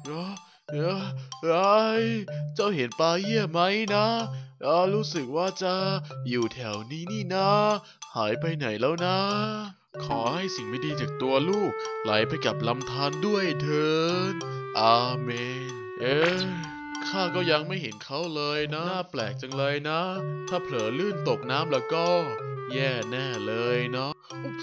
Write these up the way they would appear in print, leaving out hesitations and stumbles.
เออเออเอ้ยเจ้าเห็นปลาเยี่ยไหมนะรู้สึกว่าจะอยู่แถวนี้นี่นะหายไปไหนแล้วนะขอให้สิ่งไม่ดีจากตัวลูกไหลไปกับลำธารด้วยเถิดอาเมนข้าก็ยังไม่เห็นเขาเลยนะน่าแปลกจังเลยนะถ้าเผลอลื่นตกน้ำแล้วก็แย่แน่เลยเนาะ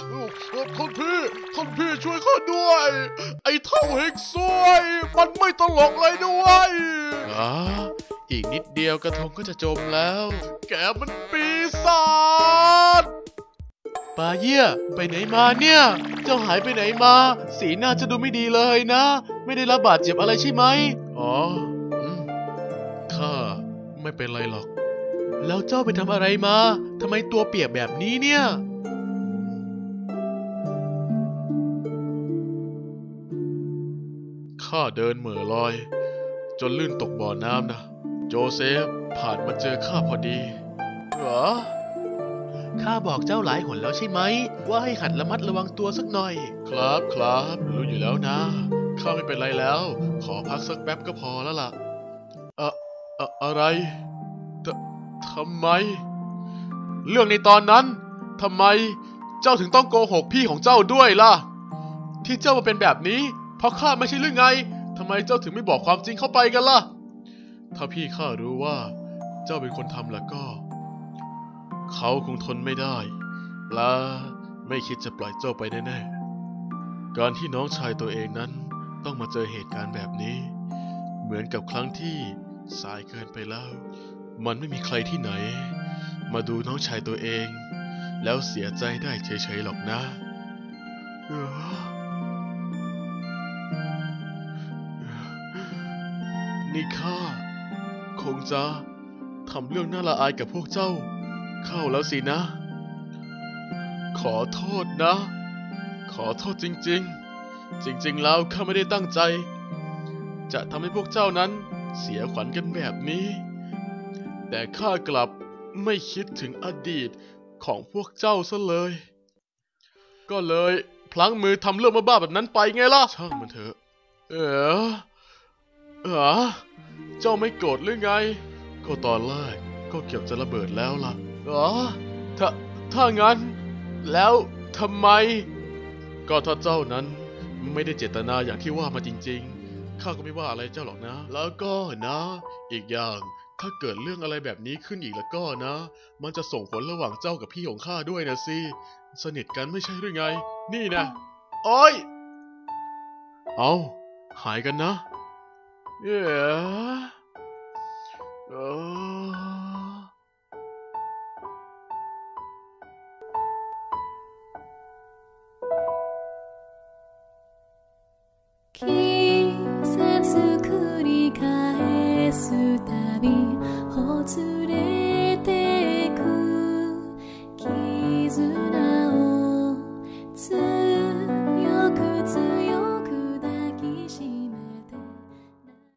ท่านพี่ช่วยข้าด้วยไอ้เท่าเฮกซวยมันไม่ตลกเลยด้วยอีกนิดเดียวกระทงก็จะจมแล้วแกมันปีศาจปาเยี่ยไปไหนมาเนี่ยเจ้าหายไปไหนมาสีหน้าจะดูไม่ดีเลยนะไม่ได้รับบาดเจ็บอะไรใช่ไหมอ๋อข้าไม่เป็นไรหรอกแล้วเจ้าไปทำอะไรมาทำไมตัวเปียกแบบนี้เนี่ยข้าเดินเหม่อลอยจนลื่นตกบ่อน้ำนะโจเซฟผ่านมาเจอข้าพอดีเหรอข้าบอกเจ้าหลายหนแล้วใช่ไหมว่าให้หัดระมัดระวังตัวสักหน่อยครับรู้อยู่แล้วนะข้าไม่เป็นไรแล้วขอพักสักแป๊บก็พอแล้วล่ะอะไรทำไมเรื่องในตอนนั้นทำไมเจ้าถึงต้องโกหกพี่ของเจ้าด้วยล่ะที่เจ้ามาเป็นแบบนี้เพราะข้าไม่ใช่หรือไงทำไมเจ้าถึงไม่บอกความจริงเข้าไปกันล่ะถ้าพี่ข้ารู้ว่าเจ้าเป็นคนทำแล้วก็เขาคงทนไม่ได้และไม่คิดจะปล่อยเจ้าไปแน่ๆการที่น้องชายตัวเองนั้นต้องมาเจอเหตุการณ์แบบนี้เหมือนกับครั้งที่สายเกินไปแล้วมันไม่มีใครที่ไหนมาดูน้องชายตัวเองแล้วเสียใจได้เฉยๆหรอกนะนี่ข้าคงจะทำเรื่องน่าละอายกับพวกเจ้าเข้าแล้วสินะขอโทษนะขอโทษจริงๆจริงๆแล้วข้าไม่ได้ตั้งใจจะทำให้พวกเจ้านั้นเสียขวัญกันแบบนี้แต่ข้ากลับไม่คิดถึงอดีตของพวกเจ้าซะเลยก็เลยพลั้งมือทำเรื่องบ้าๆแบบนั้นไปไงล่ะช่างมันเถอะเจ้าไม่โกรธหรือไงก็ตอนแรกก็เกือบจะระเบิดแล้วล่ะถ้างั้นแล้วทำไมก็ถ้าเจ้านั้นไม่ได้เจตนาอย่างที่ว่ามาจริงๆข้าก็ไม่ว่าอะไรเจ้าหรอกนะแล้วก็นะอีกอย่างถ้าเกิดเรื่องอะไรแบบนี้ขึ้นอีกแล้วก็นะมันจะส่งผลระหว่างเจ้ากับพี่ของข้าด้วยนะสิสนิทกันไม่ใช่หรือไงนี่นะโอ้ยเอาหายกันนะเออ